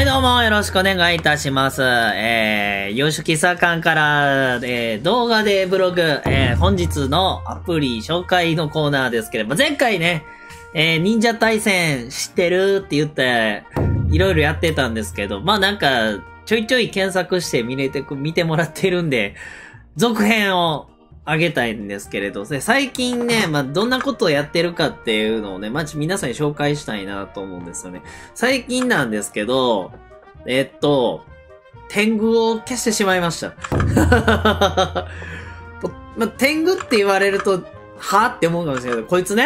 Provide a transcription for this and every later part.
はいどうもよろしくお願いいたします。洋食喫茶館から、動画でブログ、本日のアプリ紹介のコーナーですけれども、前回ね、忍者対戦知ってるって言って、いろいろやってたんですけど、まあなんか、ちょいちょい検索して見てもらってるんで、続編をあげたいんですけれど、最近ね、まあ、どんなことをやってるかっていうのをね、まあ、皆さんに紹介したいなと思うんですよね。最近なんですけど、天狗を消してしまいました。まあ、天狗って言われると、はって思うかもしれないけど、こいつ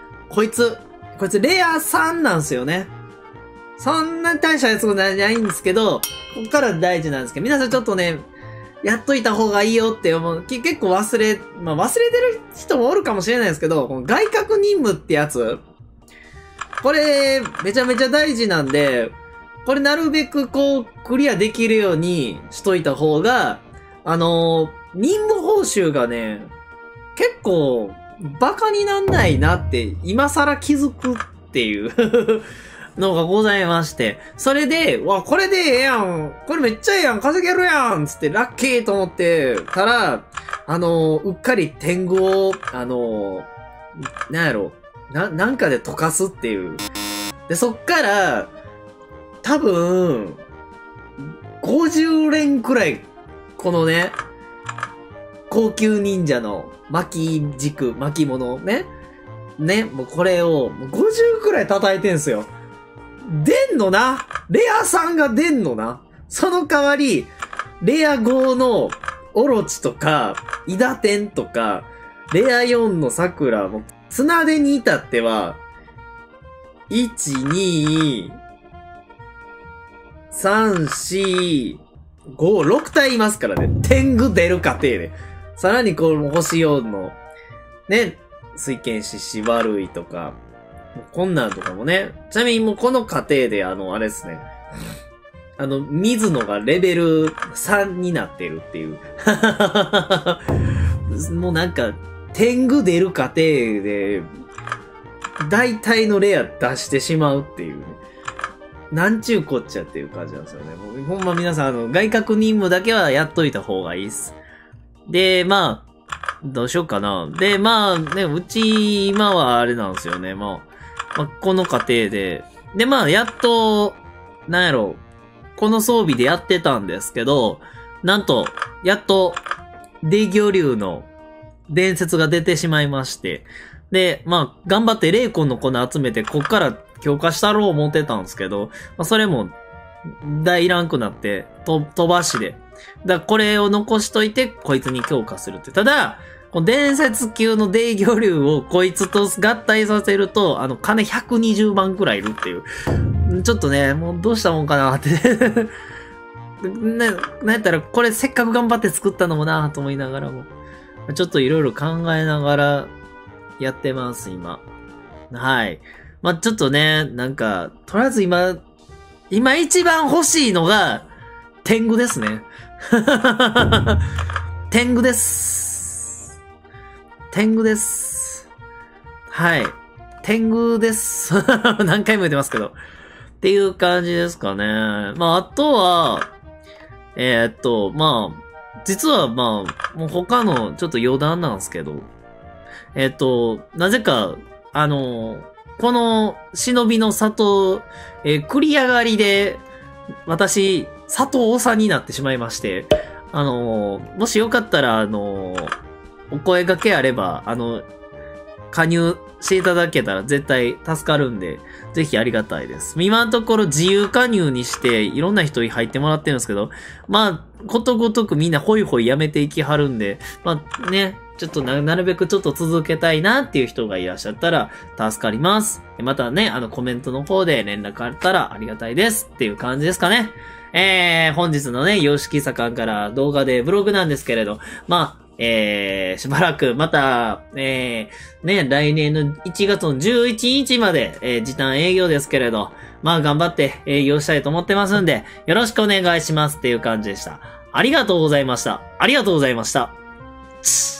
レア3なんですよね。そんな大したやつもないんですけど、ここから大事なんですけど、皆さんちょっとね、やっといた方がいいよって思う。結構忘れてる人もおるかもしれないですけど、この外角任務ってやつ、これ、めちゃめちゃ大事なんで、これなるべくこう、クリアできるようにしといた方が、任務報酬がね、結構、バカになんないなって、今更気づくっていうのがございまして、それで、これでええやん、これめっちゃええやん、稼げるやんつってラッキーと思ってたら、うっかり天狗を、なんかで溶かすっていう。で、そっから、多分、50連くらい、このね、高級忍者の巻物ね、もうこれを、50くらい叩いてんすよ。出んのな。レア3が出んのな。その代わり、レア5のオロチとか、イダテンとか、レア4の桜も、綱手に至っては、1、2、3、4、5、6体いますからね。天狗出る過程で。さらにこの星4の、ね、水剣獅子悪いとか、こんなんとかもね。ちなみにもうこの過程であれですね。水野がレベル3になってるっていう。もうなんか、天狗出る過程で、大体のレア出してしまうっていうね。なんちゅうこっちゃっていう感じなんですよね。もうほんま皆さん外角任務だけはやっといた方がいいっす。で、まあ、どうしようかな。で、まあね、うち今はあれなんですよね。まあこの過程で。で、まあ、やっと、この装備でやってたんですけど、なんと、やっと、デ魚竜の伝説が出てしまいまして。で、まあ、頑張って霊魂の粉集めて、こっから強化したろう思ってたんですけど、まあ、それも、大ランクなって、飛ばしで。だからこれを残しといて、こいつに強化するって。ただ、この伝説級のデ魚竜をこいつと合体させると、金120万くらいいるっていう。ちょっとね、もうどうしたもんかなってなんやったら、これせっかく頑張って作ったのもなと思いながらも。ちょっといろいろ考えながらやってます、今。はい。まあ、ちょっとね、なんか、とりあえず今一番欲しいのが、天狗ですね。天狗です。天狗です。はい。天狗です。何回も言ってますけど。っていう感じですかね。まあ、あとは、まあ、実はまあ、もう他のちょっと余談なんですけど、なぜか、この忍びの里、繰り上がりで、私、佐藤長になってしまいまして、もしよかったら、お声掛けあれば、加入していただけたら絶対助かるんで、ぜひありがたいです。今のところ自由加入にして、いろんな人に入ってもらってるんですけど、まあ、ことごとくみんなホイホイやめていきはるんで、まあね、ちょっとなるべくちょっと続けたいなっていう人がいらっしゃったら助かります。またね、コメントの方で連絡あったらありがたいですっていう感じですかね。本日のね、洋式さんから動画でブログなんですけれど、まあ、しばらくまた、来年の1月の11日まで、時短営業ですけれど、まあ頑張って営業したいと思ってますんで、よろしくお願いしますっていう感じでした。ありがとうございました。ありがとうございました。